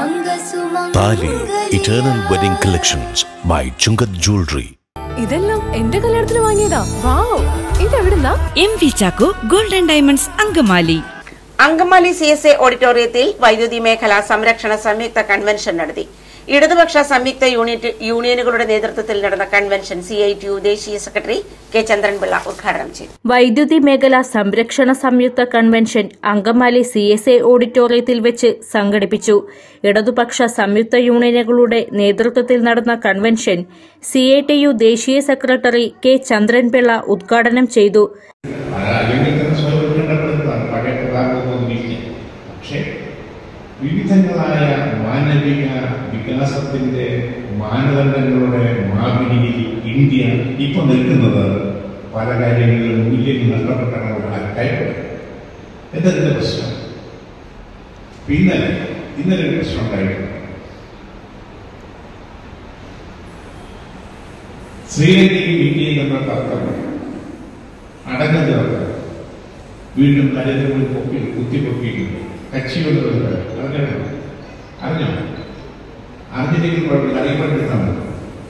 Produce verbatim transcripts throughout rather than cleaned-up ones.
താലി eternal wedding collections by Chungath jewellery. ഇതെല്ലാം എന്റെ കല്യാണത്തിന് വാങ്ങിയതാ. വാവ്, ഇതെവിടുന്നാ? M V Chacko golden diamonds Angamaly. Angamaly C S A ഓഡിറ്റോറിയത്തിൽ വൈദ്യുതി മേഖലാ സംരക്ഷണ സംയുക്ത കൺവെൻഷൻ നടത്തി. ഇടതുപക്ഷ സംയുക്ത യൂണിറ്റ് യൂണിയനുകളുടെ നേതൃത്വത്തിൽ നടന്ന convention C I T U ദേശീയ സെക്രട്ടറി കെ ചന്ദ്രൻപിള്ള ഉദ്ഘാടനം ചെയ്തു. വൈദ്യുതി മേഖലാ സംരക്ഷണ സംയുക്ത convention Angamaly C S A ഓഡിറ്റോറിയത്തിൽ വെച്ച് സംഘടിപ്പിച്ചു. ഇടതുപക്ഷ സംയുക്ത യൂണിയനുകളുടെ നേതൃത്വത്തിൽ നടന്ന convention C I T U ദേശീയ സെക്രട്ടറി കെ ചന്ദ്രൻപിള്ള ഉദ്ഘാടനം ചെയ്തു. വിവിധങ്ങളായ മാനവിക വികാസത്തിന്റെ മാനദണ്ഡങ്ങളുടെ മാപിനിയിൽ ഇന്ത്യ ഇപ്പൊ നിൽക്കുന്നത് പല കാര്യങ്ങളിലും മൂല്യം നഷ്ടപ്പെട്ട ഒരു അറ്റായ്പ. എന്നതിന്റെ പ്രശ്നം ഇന്നലെ ഇന്നലെ ഒരു പ്രശ്നം ഉണ്ടായിട്ടുണ്ട്. ശ്രീലങ്കയും ഇന്ത്യയും തമ്മിൽ തർക്കം അടഞ്ഞ തർക്കം വീണ്ടും കരുതൽ പൊക്കി കുത്തിപ്പൊക്കിയിട്ടുണ്ട്. കക്ഷികളുണ്ട് അറിഞ്ഞോ അറിഞ്ഞോ അറിഞ്ഞില്ലെങ്കിൽ കുഴപ്പമില്ല, അറിയപ്പെടുത്താൻ മതി.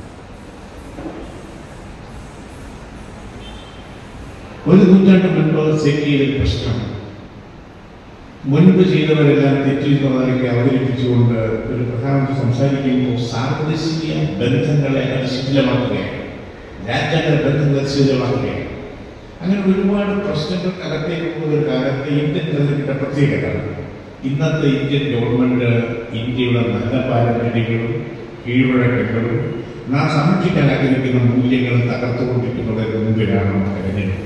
ഒരു നൂറ്റാണ്ട് മുൻപ് സെറ്റിയിലെ പ്രശ്നം മുൻപ് ചെയ്തവരെല്ലാം തെറ്റിക്കുന്നതായി അവതരിപ്പിച്ചുകൊണ്ട് ഒരു പ്രധാനമന്ത്രി സംസാരിക്കുമ്പോൾ സാർവദേശീയ ബന്ധങ്ങളെ ശിഥിലമാക്കുകയാണ്, രാജ്യാന്തര ബന്ധങ്ങളെ ശിഥിലമാക്കുകയാണ്. അങ്ങനെ ഒരുപാട് പ്രശ്നങ്ങൾക്കകത്തേക്ക് പോകുന്ന ഒരു കാലത്ത് ഇന്ത്യൻ തെരഞ്ഞെടുപ്പിന്റെ പ്രത്യേകത ഇന്നത്തെ ഇന്ത്യൻ ഗവൺമെന്റ് ഇന്ത്യയുടെ നല്ല പാരമ്പര്യങ്ങളും കീഴ്വഴക്കങ്ങളും നാം സംരക്ഷിക്കാൻ ആഗ്രഹിക്കുന്ന മൂല്യങ്ങളും തകർത്തുകൊണ്ടിരിക്കുന്നതിന് മുമ്പിലാണ് തെരഞ്ഞെടുപ്പ്.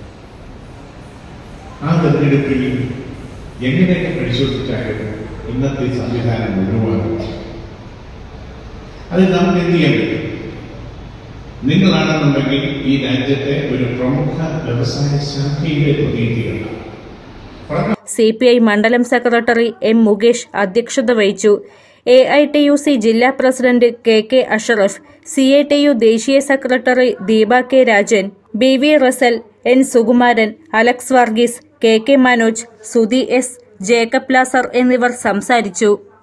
ആ തെരഞ്ഞെടുപ്പിൽ എങ്ങനെയൊക്കെ പരിശോധിച്ചാലും ഇന്നത്തെ സംവിധാനം മുഴുവൻ അത് നമുക്ക് എന്ത് ചെയ്യാൻ പറ്റും? നിങ്ങളാണെന്നുണ്ടെങ്കിൽ ഈ രാജ്യത്തെ ഒരു പ്രമുഖ വ്യവസായ ശാഖയിലെ പ്രതിനിധികളാണ്. സി പി ഐ മണ്ഡലം സെക്രട്ടറി എം മുകേഷ് അധ്യക്ഷത വഹിച്ചു. A I T U C ജില്ലാ president K K Ashraf, C I T U ദേശീയ secretary Deepa K Rajan, B V Russell, N Sukumaran, Alex Varghese, K K Manoj, Sudhi S, Jacob Lazar എന്നിവർ സംസാരിച്ചു.